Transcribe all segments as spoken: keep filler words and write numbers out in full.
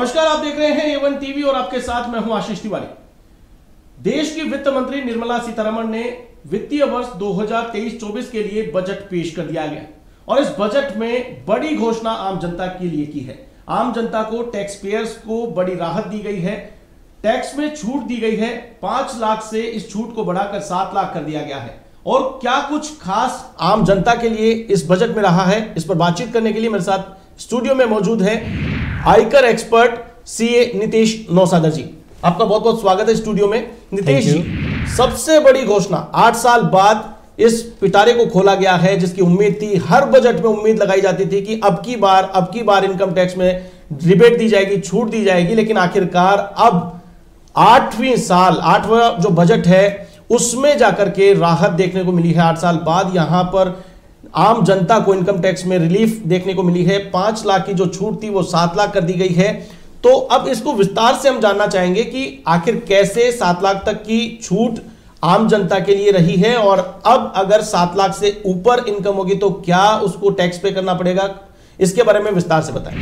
नमस्कार, आप देख रहे हैं ए वन टीवी और आपके साथ मैं हूं आशीष तिवारी। देश की वित्त मंत्री निर्मला सीतारमण ने वित्तीय वर्ष दो हज़ार तेईस चौबीस के लिए बजट पेश कर दिया गया और इस बजट में बड़ी घोषणा आम जनता के लिए की है। आम जनता को, टैक्स पेयर्स को बड़ी राहत दी गई है। टैक्स में छूट दी गई है। पांच लाख से इस छूट को बढ़ाकर सात लाख कर दिया गया है। और क्या कुछ खास आम जनता के लिए इस बजट में रहा है, इस पर बातचीत करने के लिए मेरे साथ स्टूडियो में मौजूद है आयकर एक्सपर्ट सीए नीतीश नौसादर जी। आपका बहुत बहुत स्वागत है स्टूडियो में। नीतीश जी, सबसे बड़ी घोषणा, आठ साल बाद इस पिटारे को खोला गया है जिसकी उम्मीद थी, हर बजट में उम्मीद लगाई जाती थी कि अब की बार अब की बार इनकम टैक्स में रिबेट दी जाएगी, छूट दी जाएगी, लेकिन आखिरकार अब आठवीं साल आठवां जो बजट है उसमें जाकर के राहत देखने को मिली है। आठ साल बाद यहां पर आम जनता को इनकम टैक्स में रिलीफ देखने को मिली है। पांच लाख की जो छूट थी वो सात लाख कर दी गई है। तो अब इसको विस्तार से हम जानना चाहेंगे कि आखिर कैसे सात लाख तक की छूट आम जनता के लिए रही है और अब अगर सात लाख से ऊपर इनकम होगी तो क्या उसको टैक्स पे करना पड़ेगा, इसके बारे में विस्तार से बताएं।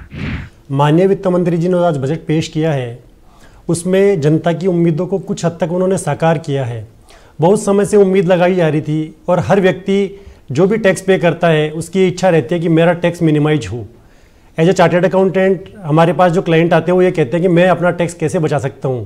माननीय वित्त मंत्री जी ने आज बजट पेश किया है, उसमें जनता की उम्मीदों को कुछ हद तक उन्होंने साकार किया है। बहुत समय से उम्मीद लगाई जा रही थी और हर व्यक्ति जो भी टैक्स पे करता है उसकी इच्छा रहती है कि मेरा टैक्स मिनिमाइज हो। एज ए चार्टर्ड अकाउंटेंट हमारे पास जो क्लाइंट आते हैं वो ये कहते हैं कि मैं अपना टैक्स कैसे बचा सकता हूँ।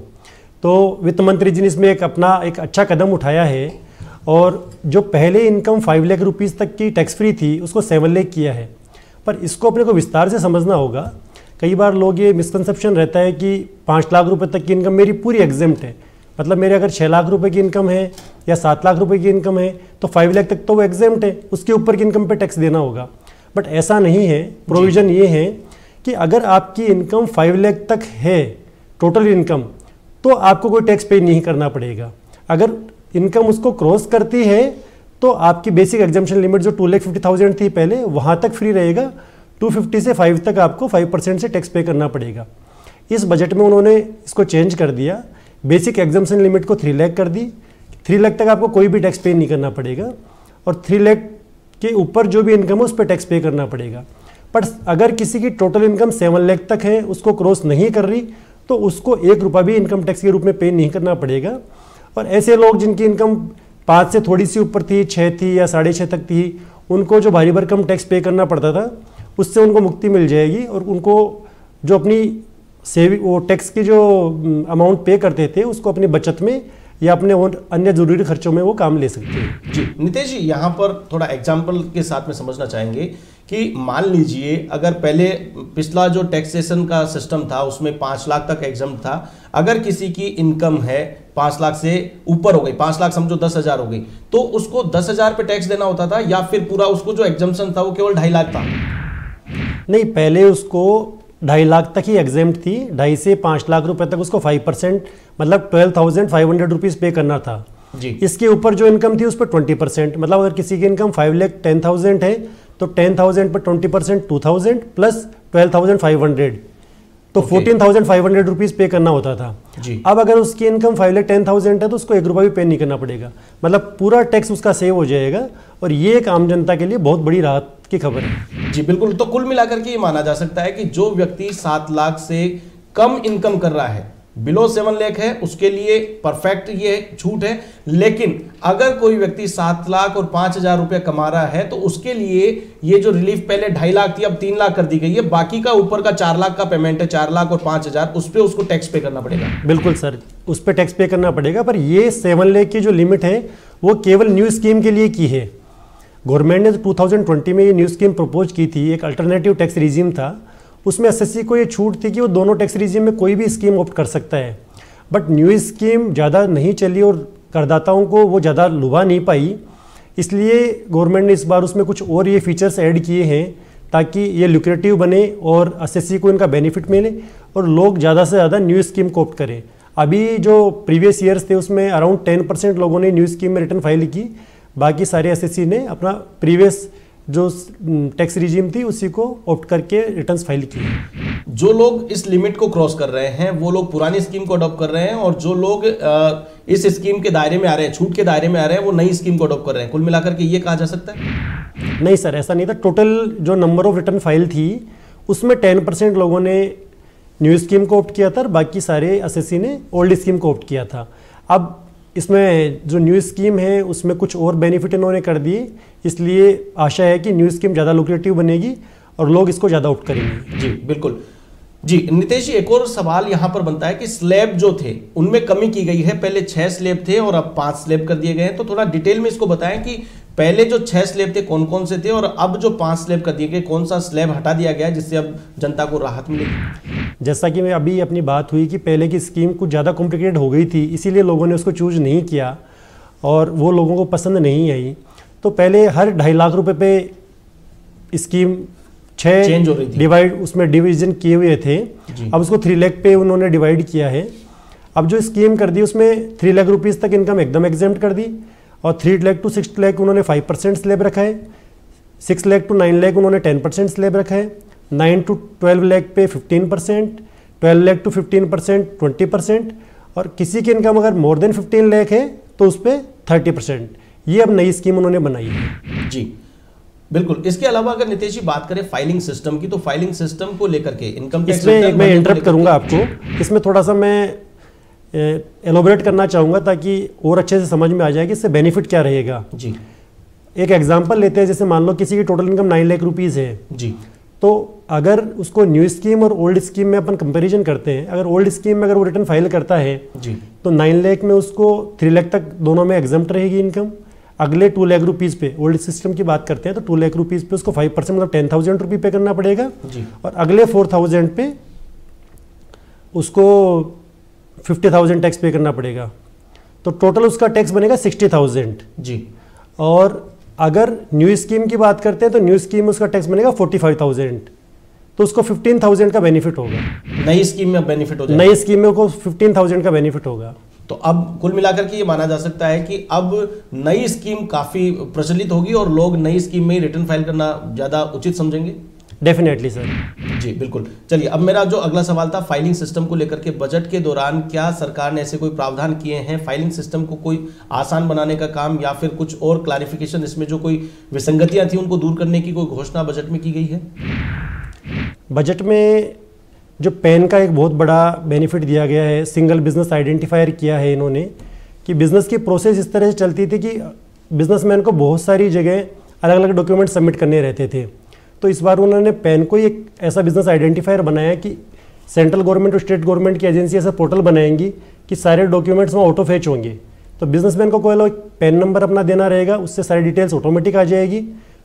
तो वित्त मंत्री जी ने इसमें एक अपना एक अच्छा कदम उठाया है और जो पहले इनकम फाइव लाख रुपीज़ तक की टैक्स फ्री थी उसको सेवन लाख किया है। पर इसको अपने को विस्तार से समझना होगा। कई बार लोग ये मिसकंसेप्शन रहता है कि पाँच लाख रुपए तक की इनकम मेरी पूरी एग्जेम्प्ट है, मतलब मेरे अगर छः लाख रुपए की इनकम है या सात लाख रुपए की इनकम है तो फाइव लाख तक तो वो एग्जेम्प्ट है, उसके ऊपर की इनकम पे टैक्स देना होगा। बट ऐसा नहीं है। प्रोविज़न ये है कि अगर आपकी इनकम फाइव लाख तक है टोटल इनकम तो आपको कोई टैक्स पे नहीं करना पड़ेगा। अगर इनकम उसको क्रॉस करती है तो आपकी बेसिक एग्जाम्पशन लिमिट जो टू लाख फिफ्टी थाउजेंड थी पहले, वहाँ तक फ्री रहेगा। टू फिफ्टी से फाइव तक आपको फाइव परसेंट से टैक्स पे करना पड़ेगा। इस बजट में उन्होंने इसको चेंज कर दिया, बेसिक एग्जाम्पशन लिमिट को थ्री लाख कर दी। थ्री लाख तक आपको कोई भी टैक्स पे नहीं करना पड़ेगा और थ्री लाख के ऊपर जो भी इनकम है उस पर टैक्स पे करना पड़ेगा। पर अगर किसी की टोटल इनकम सेवन लाख तक है, उसको क्रॉस नहीं कर रही, तो उसको एक रुपया भी इनकम टैक्स के रूप में पे नहीं करना पड़ेगा। और ऐसे लोग जिनकी इनकम पाँच से थोड़ी सी ऊपर थी, छः थी या साढ़े छः तक थी, उनको जो भारी भरकम टैक्स पे करना पड़ता था उससे उनको मुक्ति मिल जाएगी और उनको जो अपनी सेविंग वो टैक्स की जो अमाउंट पे करते थे उसको अपनी बचत में या अपने अन्य जरूरी खर्चों में वो काम ले सकते हैं। जी नीतीश जी, यहाँ पर थोड़ा एग्जाम्पल के साथ में समझना चाहेंगे कि मान लीजिए अगर पहले पिछला जो टैक्सेशन का सिस्टम था उसमें पाँच लाख तक एग्जाम्प्ट था, अगर किसी की इनकम है पाँच लाख से ऊपर हो गई, पाँच लाख समझो दस हजार हो गई, तो उसको दस हजार पे टैक्स देना होता था या फिर पूरा उसको जो एग्जाम्पशन था वो केवल ढाई लाख था? नहीं, पहले उसको ढाई लाख तक ही एग्जेम्प्ट थी। ढाई से पाँच लाख रुपए तक उसको फाइव परसेंट मतलब twelve thousand five hundred rupees pay करना था जी। इसके ऊपर जो इनकम थी उस पर ट्वेंटी परसेंट, मतलब अगर किसी की income five lakh ten thousand है तो टेन थाउजेंड पर twenty percent two thousand plus twelve thousand five hundred तो fourteen thousand five hundred rupees pay करना होता था जी। अब अगर उसकी income five lakh ten thousand है तो उसको एक रुपया भी पे नहीं करना पड़ेगा, मतलब पूरा टैक्स उसका सेव हो जाएगा और ये एक आम जनता के लिए बहुत बड़ी राहत की खबर है। जी बिल्कुल। तो कुल मिलाकर के ये माना जा सकता है कि जो व्यक्ति सात लाख से कम इनकम कर रहा है, बिलो सेवन लाख है, उसके लिए परफेक्ट ये छूट है। लेकिन अगर कोई व्यक्ति सात लाख और पांच हजार रुपया कमा रहा है तो उसके लिए ये जो रिलीफ पहले ढाई लाख थी अब तीन लाख कर दी गई है। बाकी का ऊपर का चार लाख का पेमेंट है, चार लाख और पांच हजार, उस पर उसको टैक्स पे करना पड़ेगा। बिल्कुल सर, उस पर टैक्स पे करना पड़ेगा। पर ये सेवन लाख की जो लिमिट है वो केवल न्यू स्कीम के लिए की है। गवर्नमेंट ने टू थाउजेंड ट्वेंटी में ये न्यू स्कीम प्रपोज की थी, एक अल्टरनेटिव टैक्स रिजीम था। उसमें एसएससी को ये छूट थी कि वो दोनों टैक्स रिजीम में कोई भी स्कीम ऑप्ट कर सकता है। बट न्यू स्कीम ज़्यादा नहीं चली और करदाताओं को वो ज़्यादा लुभा नहीं पाई, इसलिए गवर्नमेंट ने इस बार उसमें कुछ और ये फीचर्स ऐड किए हैं ताकि ये लुक्रेटिव बने और एसएससी को इनका बेनिफिट मिले और लोग ज़्यादा से ज़्यादा न्यू स्कीम को ऑप्ट करें। अभी जो प्रीवियस ईयर्स थे उसमें अराउंड टेन परसेंट लोगों ने न्यू स्कीम में रिटर्न फाइल की, बाकी सारे एसएससी ने अपना प्रीवियस जो टैक्स रिजीम थी उसी को ऑप्ट करके रिटर्न्स फाइल किए। जो लोग इस लिमिट को क्रॉस कर रहे हैं वो लोग पुरानी स्कीम को अडॉप्ट कर रहे हैं और जो लोग इस स्कीम के दायरे में आ रहे हैं, छूट के दायरे में आ रहे हैं, वो नई स्कीम को अडॉप्ट कर रहे हैं। कुल मिलाकर के ये कहा जा सकता है? नहीं सर, ऐसा नहीं था। टोटल जो नंबर ऑफ रिटर्न फाइल थी उसमें टेन परसेंट लोगों ने न्यू स्कीम को ऑप्ट किया था और बाकी सारे एसएससी ने ओल्ड स्कीम को ऑप्ट किया था। अब इसमें जो न्यू स्कीम है उसमें कुछ और बेनिफिट इन्होंने कर दिए, इसलिए आशा है कि न्यू स्कीम ज़्यादा लुक्रेटिव बनेगी और लोग इसको ज़्यादा ऑप्ट करेंगे। जी बिल्कुल। जी नितेश जी, एक और सवाल यहाँ पर बनता है कि स्लैब जो थे उनमें कमी की गई है, पहले छह स्लैब थे और अब पांच स्लैब कर दिए गए हैं, तो थोड़ा डिटेल में इसको बताएं कि पहले जो छह स्लैब थे कौन कौन से थे और अब जो पांच स्लैब कर दिए गए कौन सा स्लैब हटा दिया गया है जिससे अब जनता को राहत मिलेगी। जैसा कि मैं अभी अपनी बात हुई कि पहले की स्कीम कुछ ज़्यादा कॉम्प्लिकेटेड हो गई थी, इसीलिए लोगों ने उसको चूज नहीं किया और वो लोगों को पसंद नहीं आई। तो पहले हर ढाई लाख रुपए पे स्कीम छः चेंज हो रही थी, डिवाइड उसमें डिवीजन किए हुए थे, अब उसको थ्री लाख पे उन्होंने डिवाइड किया है। अब जो स्कीम कर दी उसमें थ्री लाख रुपीज़ तक इनकम एकदम एग्जेम्प्ट कर दी और three lakh to six lakh उन्होंने फाइव परसेंट स्लैब रखा है, six lakh to nine lakh उन्होंने टेन परसेंट स्लैब रखा है, नाइन टू ट्वेल्व लाख पे fifteen percent, twelve lakh to fifteen percent twenty percent और किसी की इनकम अगर मोर देन फिफ्टीन लाख है तो उस पर थर्टी परसेंट। ये अब नई स्कीम उन्होंने बनाई है। जी बिल्कुल। इसके अलावा अगर नितेश जी बात करें फाइलिंग सिस्टम की, तो फाइलिंग सिस्टम को लेकर के इनकम टैक्स इसमें मैं इंटरप्ट करूंगा आपको, इसमें थोड़ा सा मैं एलोबरेट करना चाहूँगा ताकि और अच्छे से समझ में आ जाए कि इससे बेनिफिट क्या रहेगा। जी एक एग्जांपल लेते हैं, जैसे मान लो किसी की total income nine lakh rupees है जी, तो अगर उसको न्यू स्कीम और ओल्ड स्कीम में अपन कंपैरिजन करते हैं, अगर ओल्ड स्कीम में अगर वो रिटर्न फाइल करता है जी तो नाइन लाख में उसको थ्री लाख तक दोनों में एग्जम्प्ट रहेगी इनकम। अगले टू लाख रुपीज़ पे ओल्ड सिस्टम की बात करते हैं तो टू लाख रुपीज़ पे उसको फाइव परसेंट मतलब टेन थाउजेंड रुपी पे करना पड़ेगा जी, और अगले फोर थाउजेंड पे उसको फिफ्टी थाउजेंड टैक्स पे करना पड़ेगा, तो टोटल उसका टैक्स बनेगा सिक्सटी थाउजेंड जी। और अगर न्यू स्कीम की बात करते हैं तो न्यू स्कीम में उसका टैक्स बनेगा फोर्टी फाइव थाउजेंड, तो उसको फिफ्टीन थाउजेंड का बेनिफिट होगा। नई स्कीम में बेनिफिट हो जाएगा, नई स्कीम में उसको फिफ्टीन थाउजेंड का बेनिफिट होगा। तो अब कुल मिलाकर के ये माना जा सकता है कि अब नई स्कीम काफी प्रचलित होगी और लोग नई स्कीम में ही रिटर्न फाइल करना ज्यादा उचित समझेंगे। Definitely sir. जी बिल्कुल। चलिए, अब मेरा जो अगला सवाल था फाइलिंग सिस्टम को लेकर के, बजट के दौरान क्या सरकार ने ऐसे कोई प्रावधान किए हैं फाइलिंग सिस्टम को कोई आसान बनाने का काम, या फिर कुछ और क्लैरिफिकेशन, इसमें जो कोई विसंगतियां थी उनको दूर करने की कोई घोषणा बजट में की गई है? बजट में जो पैन का एक बहुत बड़ा बेनिफिट दिया गया है, सिंगल बिजनेस आइडेंटिफायर किया है इन्होंने, कि बिजनेस की प्रोसेस इस तरह से चलती थी कि बिजनेसमैन को बहुत सारी जगह अलग अलग डॉक्यूमेंट सबमिट करने रहते थे। तो इस बार उन्होंने पैन को एक ऐसा बिजनेस आइडेंटिफायर बनाया कि सेंट्रल गवर्नमेंट और स्टेट गवर्नमेंट की एजेंसी ऐसा पोर्टल बनाएंगी कि सारे डॉक्यूमेंट्स वहाँ ऑटो फेच होंगे। तो बिजनेसमैन को कोई पैन नंबर अपना देना रहेगा, उससे सारी डिटेल्स ऑटोमेटिक आ जाएगी।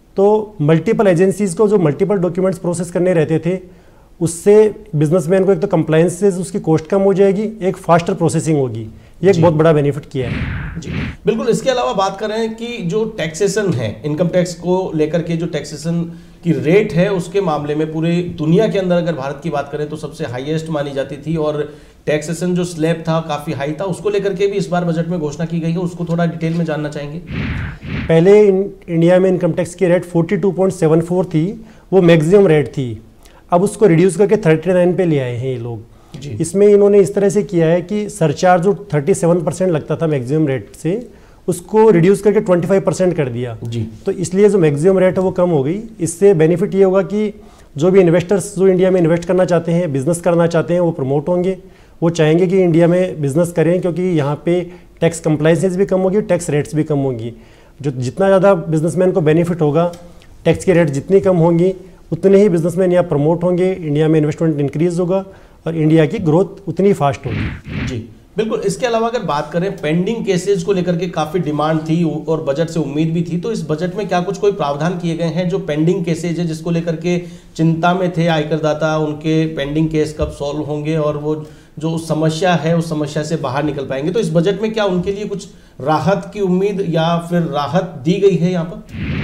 तो मल्टीपल एजेंसीज़ को जो मल्टीपल डॉक्यूमेंट्स प्रोसेस करने रहते थे, उससे बिजनेसमैन को एक तो कंप्लायंस से उसकी कॉस्ट कम हो जाएगी, एक फास्टर प्रोसेसिंग होगी। ये एक बहुत बड़ा बेनिफिट किया है। जी बिल्कुल। इसके अलावा बात करें कि जो टैक्सेशन है, इनकम टैक्स को लेकर के जो टैक्सेशन की रेट है उसके मामले में पूरे दुनिया के अंदर अगर भारत की बात करें तो सबसे हाईएस्ट मानी जाती थी, और टैक्सेशन जो स्लैब था काफ़ी हाई था, उसको लेकर के भी इस बार बजट में घोषणा की गई है, उसको थोड़ा डिटेल में जानना चाहेंगे। पहले इंडिया में इनकम टैक्स की rate forty two point seven four थी, वो मैक्सिमम रेट थी। अब उसको रिड्यूस करके थर्टी नाइन पे ले आए हैं ये लोग। इसमें इन्होंने इस तरह से किया है कि सरचार्ज जो थर्टी सेवन परसेंट लगता था मैक्सिमम रेट से, उसको रिड्यूस करके ट्वेंटी फाइव परसेंट कर दिया जी। तो इसलिए जो मैक्सिमम रेट है वो कम हो गई। इससे बेनिफिट ये होगा कि जो भी इन्वेस्टर्स जो इंडिया में इन्वेस्ट करना चाहते हैं, बिजनेस करना चाहते हैं, वो प्रमोट होंगे। वो चाहेंगे कि इंडिया में बिजनेस करें, क्योंकि यहाँ पे टैक्स कंप्लाइंसेस भी कम होगी, टैक्स रेट्स भी कम होंगी। जो जितना ज़्यादा बिजनेसमैन को बेनिफिट होगा, टैक्स की रेट जितनी कम होंगी, उतने ही बिजनेसमैन यहाँ प्रमोट होंगे, इंडिया में इन्वेस्टमेंट इंक्रीज होगा और इंडिया की ग्रोथ उतनी फास्ट होगी। जी बिल्कुल। इसके अलावा अगर बात करें पेंडिंग केसेस को लेकर के काफ़ी डिमांड थी और बजट से उम्मीद भी थी, तो इस बजट में क्या कुछ कोई प्रावधान किए गए हैं जो पेंडिंग केसेज है जिसको लेकर के चिंता में थे आयकरदाता, उनके पेंडिंग केस कब सॉल्व होंगे और वो जो समस्या है उस समस्या से बाहर निकल पाएंगे? तो इस बजट में क्या उनके लिए कुछ राहत की उम्मीद या फिर राहत दी गई है यहाँ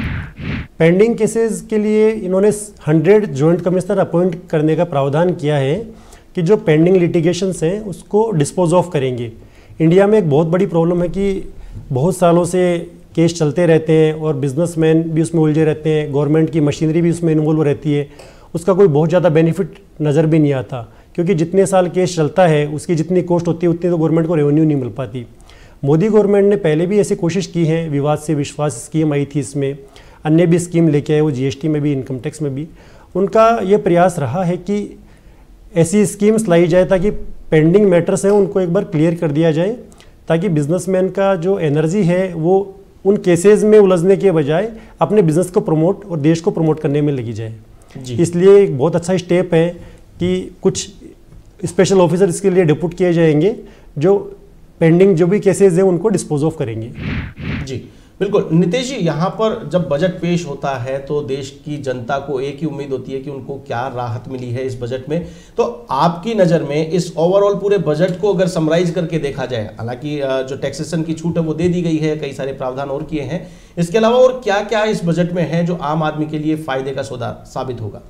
पर? पेंडिंग केसेस के लिए इन्होंने हंड्रेड जॉइंट कमिश्नर अपॉइंट करने का प्रावधान किया है कि जो पेंडिंग लिटिगेशंस हैं उसको डिस्पोज ऑफ करेंगे। इंडिया में एक बहुत बड़ी प्रॉब्लम है कि बहुत सालों से केस चलते रहते हैं और बिजनेसमैन भी उसमें उलझे रहते हैं, गवर्नमेंट की मशीनरी भी उसमें इन्वॉल्व रहती है, उसका कोई बहुत ज़्यादा बेनिफिट नज़र भी नहीं आता, क्योंकि जितने साल केस चलता है उसकी जितनी कॉस्ट होती है उतनी तो गवर्नमेंट को रेवेन्यू नहीं मिल पाती। मोदी गवर्नमेंट ने पहले भी ऐसी कोशिश की है, विवाद से विश्वास स्कीम आई थी, इसमें अन्य भी स्कीम लेके आए, वो जीएसटी में भी, इनकम टैक्स में भी। उनका ये प्रयास रहा है कि ऐसी स्कीम्स लाई जाए ताकि पेंडिंग मैटर्स हैं उनको एक बार क्लियर कर दिया जाए, ताकि बिजनेसमैन का जो एनर्जी है वो उन केसेस में उलझने के बजाय अपने बिजनेस को प्रमोट और देश को प्रमोट करने में लगी जाए। इसलिए एक बहुत अच्छा स्टेप है कि कुछ स्पेशल ऑफिसर इसके लिए डिप्यूट किए जाएंगे जो पेंडिंग जो भी केसेस हैं उनको डिस्पोज ऑफ करेंगे। जी बिल्कुल। नितेश जी, यहाँ पर जब बजट पेश होता है तो देश की जनता को एक ही उम्मीद होती है कि उनको क्या राहत मिली है इस बजट में। तो आपकी नज़र में इस ओवरऑल पूरे बजट को अगर समराइज करके देखा जाए, हालांकि जो टैक्सेशन की छूट है वो दे दी गई है, कई सारे प्रावधान और किए हैं, इसके अलावा और क्या क्या इस बजट में है जो आम आदमी के लिए फायदे का सौदा साबित होगा?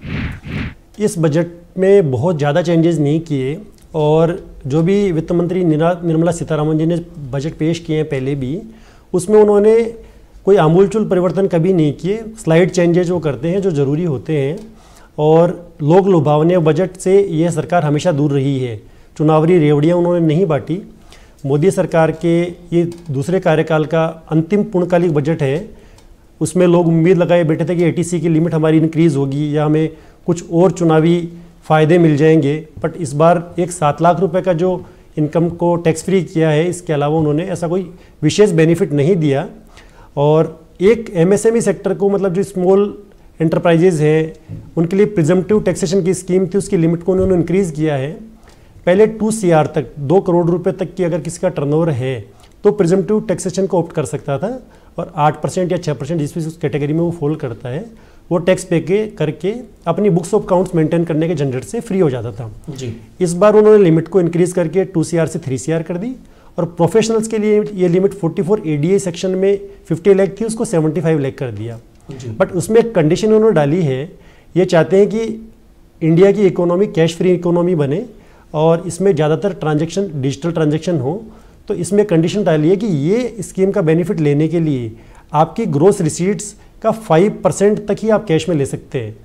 इस बजट में बहुत ज़्यादा चेंजेस नहीं किए और जो भी वित्त मंत्री निर्मला सीतारमण जी ने बजट पेश किए हैं पहले भी, उसमें उन्होंने कोई आमूलचूल परिवर्तन कभी नहीं किए। स्लाइड चेंजेज वो करते हैं जो ज़रूरी होते हैं और लोग लुभावने बजट से यह सरकार हमेशा दूर रही है। चुनावी रेवड़ियाँ उन्होंने नहीं बांटी। मोदी सरकार के ये दूसरे कार्यकाल का अंतिम पूर्णकालिक बजट है, उसमें लोग उम्मीद लगाए बैठे थे कि एटीसी की लिमिट हमारी इंक्रीज़ होगी या हमें कुछ और चुनावी फ़ायदे मिल जाएंगे, बट इस बार एक सात लाख रुपए का जो इनकम को टैक्स फ्री किया है, इसके अलावा उन्होंने ऐसा कोई विशेष बेनिफिट नहीं दिया। और एक एमएसएमई सेक्टर को, मतलब जो स्मॉल एंटरप्राइजेज हैं, उनके लिए प्रिजम्पटिव टैक्सेशन की स्कीम थी, उसकी लिमिट को उन्होंने इंक्रीज़ किया है। पहले टू सी आर तक, दो करोड़ रुपए तक की अगर किसी का टर्नओवर है तो प्रिजम्पटिव टैक्सेशन को ऑप्ट कर सकता था और आठ परसेंट या छः परसेंट जिस भी उस कैटेगरी में वो फॉल करता है वो टैक्स पे के करके अपनी बुक्स ऑफ अकाउंट्स मेंटेन करने के झंझट से फ्री हो जाता था। जी। इस बार उन्होंने लिमिट को इंक्रीज करके टू सी आर से थ्री सी आर कर दी और प्रोफेशनल्स के लिए ये limit forty four ADA section में फिफ्टी लाख थी, उसको सेवेंटी फाइव लाख कर दिया। बट उसमें एक कंडीशन उन्होंने डाली है, ये चाहते हैं कि इंडिया की इकोनॉमी कैश फ्री इकोनॉमी बने और इसमें ज़्यादातर ट्रांजेक्शन डिजिटल ट्रांजेक्शन हो। तो इसमें कंडीशन डाली है कि ये स्कीम का बेनिफिट लेने के लिए आपकी ग्रोस रिसीट्स का फाइव परसेंट तक ही आप कैश में ले सकते हैं,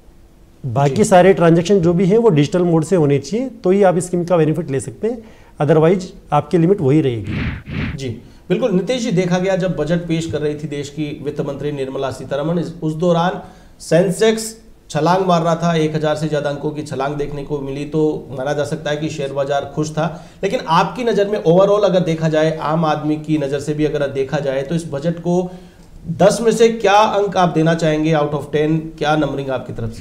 बाकी सारे ट्रांजैक्शन जो भी हैं वो डिजिटल मोड से होने चाहिए, तो ही आप इस स्कीम का बेनिफिट ले सकते हैं, अदरवाइज आपकी लिमिट वही रहेगी। जी बिल्कुल। नितेश जी, देखा गया जब बजट पेश कर रही थी देश की वित्त मंत्री निर्मला सीतारमण, उस दौरान सेंसेक्स छलांग मार रहा था, एक हजार से ज्यादा अंकों की छलांग देखने को मिली, तो माना जा सकता है कि शेयर बाजार खुश था। लेकिन आपकी नज़र में ओवरऑल अगर देखा जाए, आम आदमी की नज़र से भी अगर देखा जाए, तो इस बजट को दस में से क्या अंक आप देना चाहेंगे आउट ऑफ टेन? क्या नंबरिंग आपकी तरफ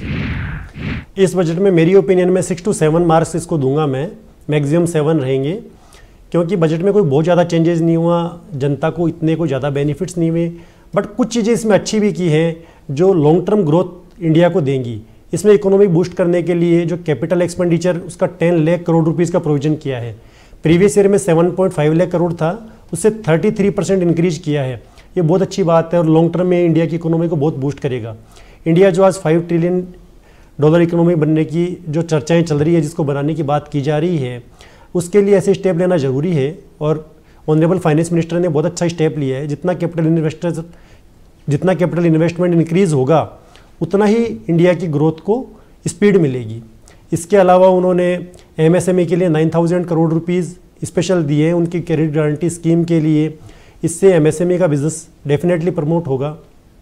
से? इस बजट में मेरी ओपिनियन में सिक्स टू सेवन मार्क्स इसको दूंगा मैं, मैक्सिमम सेवन रहेंगे, क्योंकि बजट में कोई बहुत ज़्यादा चेंजेस नहीं हुआ, जनता को इतने कोई ज़्यादा बेनिफिट्स नहीं हुए, बट कुछ चीज़ें इसमें अच्छी भी की हैं जो लॉन्ग टर्म ग्रोथ इंडिया को देंगी। इसमें इकोनॉमी बूस्ट करने के लिए जो कैपिटल एक्सपेंडिचर उसका टेन लाख करोड़ रुपीज़ का प्रोविजन किया है, प्रीवियस ईयर में seven point five lakh crore था, उससे थर्टी थ्री परसेंट इंक्रीज किया है। ये बहुत अच्छी बात है और लॉन्ग टर्म में इंडिया की इकोनॉमी को बहुत बूस्ट करेगा। इंडिया जो आज फाइव ट्रिलियन डॉलर इकोनॉमी बनने की जो चर्चाएं चल रही है, जिसको बनाने की बात की जा रही है, उसके लिए ऐसे स्टेप लेना ज़रूरी है और ऑनरेबल फाइनेंस मिनिस्टर ने बहुत अच्छा स्टेप लिया है। जितना कैपिटल इन्वेस्टर जितना कैपिटल इन्वेस्टमेंट इंक्रीज़ होगा उतना ही इंडिया की ग्रोथ को स्पीड मिलेगी। इसके अलावा उन्होंने एमएसएमई के लिए nine thousand crore rupees special दिए हैं उनकी क्रेडिट गारंटी स्कीम के लिए। इससे एमएसएमई का बिजनेस डेफिनेटली प्रमोट होगा।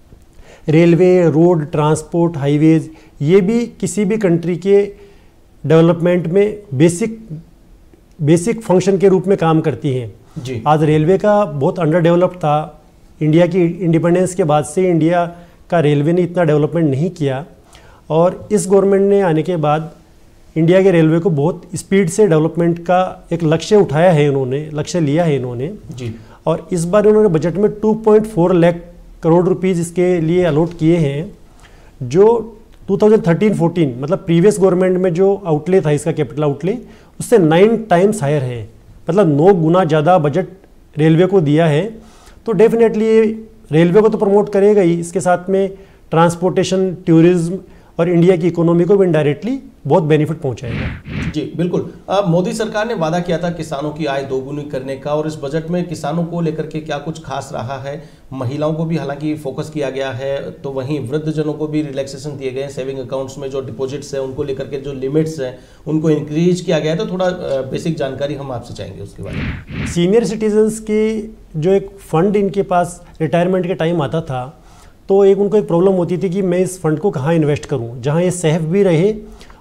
रेलवे, रोड, ट्रांसपोर्ट, हाईवेज, ये भी किसी भी कंट्री के डेवलपमेंट में बेसिक बेसिक फंक्शन के रूप में काम करती हैं। जी। आज रेलवे का बहुत अंडर डेवलप्ड था, इंडिया की इंडिपेंडेंस के बाद से इंडिया का रेलवे ने इतना डेवलपमेंट नहीं किया और इस गवर्नमेंट ने आने के बाद इंडिया के रेलवे को बहुत स्पीड से डेवलपमेंट का एक लक्ष्य उठाया है, इन्होंने लक्ष्य लिया है इन्होंने। जी। और इस बार उन्होंने बजट में two point four lakh crore rupees इसके लिए अलॉट किए हैं, जो टू थाउजेंड थर्टीन फोर्टीन मतलब प्रीवियस गवर्नमेंट में जो आउटले था इसका कैपिटल आउटले, उससे नाइन टाइम्स हायर है, मतलब नौ गुना ज़्यादा बजट रेलवे को दिया है। तो डेफिनेटली रेलवे को तो प्रमोट करेगा ही, इसके साथ में ट्रांसपोर्टेशन, टूरिज्म और इंडिया की इकोनॉमी को भी इनडायरेक्टली बहुत बेनिफिट पहुंचाएगा। जी बिल्कुल। अब मोदी सरकार ने वादा किया था किसानों की आय दोगुनी करने का, और इस बजट में किसानों को लेकर के क्या कुछ खास रहा है? महिलाओं को भी हालांकि फोकस किया गया है, तो वहीं वृद्धजनों को भी रिलैक्सेशन दिए गए हैं, सेविंग अकाउंट्स में जो डिपॉजिट्स हैं उनको लेकर के जो लिमिट्स हैं उनको इंक्रीज किया गया है। तो थोड़ा बेसिक जानकारी हम आपसे चाहेंगे उसके बारे में। सीनियर सिटीजन्स के जो एक फंड इनके पास रिटायरमेंट के टाइम आता था, तो एक उनको एक प्रॉब्लम होती थी कि मैं इस फंड को कहाँ इन्वेस्ट करूँ जहाँ ये सेफ भी रहे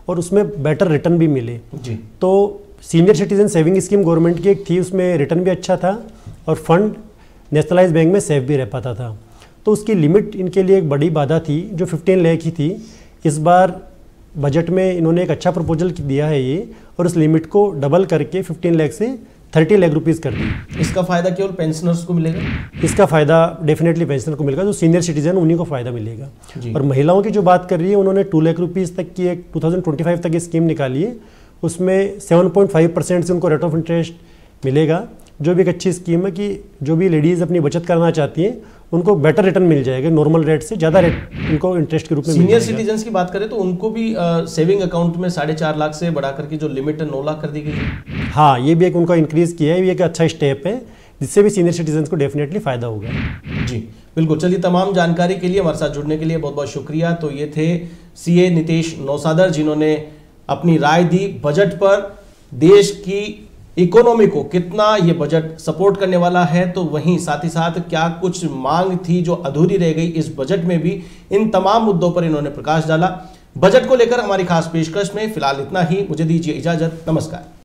और उसमें बेटर रिटर्न भी मिले जी। तो senior citizen saving scheme government की एक थी, उसमें रिटर्न भी अच्छा था और फंड नेशनलाइज बैंक में सेफ भी रह पाता था। तो उसकी लिमिट इनके लिए एक बड़ी बाधा थी जो पंद्रह लाख की थी। इस बार बजट में इन्होंने एक अच्छा प्रपोजल दिया है ये, और उस लिमिट को डबल करके पंद्रह लाख से तीस लाख रुपीस कर दी। इसका फायदा केवल पेंशनर्स को मिलेगा? इसका फायदा डेफिनेटली पेंशनर को मिलेगा, जो सीनियर सिटीजन उन्हीं को फायदा मिलेगा। और महिलाओं की जो बात कर रही है, उन्होंने टू लाख रुपीस तक की एक दो हज़ार पच्चीस तक की स्कीम निकाली है। उसमें सात पॉइंट पाँच परसेंट से उनको रेट ऑफ इंटरेस्ट मिलेगा, जो भी एक अच्छी स्कीम है कि जो भी लेडीज़ अपनी बचत करना चाहती हैं उनको बेटर रिटर्न मिल जाएगा, नॉर्मल रेट से ज़्यादा रेट उनको इंटरेस्ट के रूप में मिल सीनियर जाएगा। सिटीजन्स की बात करें तो उनको भी सेविंग अकाउंट में साढ़े चार लाख से बढ़ा करके जो लिमिट है नौ लाख कर दी गई है। हाँ, ये भी एक उनका इंक्रीज किया है, ये एक अच्छा स्टेप है जिससे भी सीनियर सिटीजन्स को डेफिनेटली फायदा होगा। जी बिल्कुल। चलिए, तमाम जानकारी के लिए हमारे साथ जुड़ने के लिए बहुत बहुत शुक्रिया। तो ये थे सीए नितेश नौसादर, जिन्होंने अपनी राय दी बजट पर, देश की इकोनॉमी को कितना ये बजट सपोर्ट करने वाला है, तो वहीं साथ ही साथ क्या कुछ मांग थी जो अधूरी रह गई इस बजट में भी, इन तमाम मुद्दों पर इन्होंने प्रकाश डाला। बजट को लेकर हमारी खास पेशकश में फिलहाल इतना ही। मुझे दीजिए इजाजत, नमस्कार।